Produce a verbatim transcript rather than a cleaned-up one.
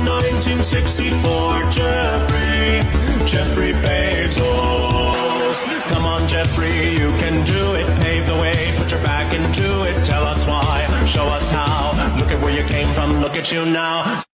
nineteen sixty-four Jeffrey, Jeffrey Bezos. Come on, Jeffrey, you can do it. Pave the way, put your back into it. Tell us why, show us how. Look at where you came from, look at you now.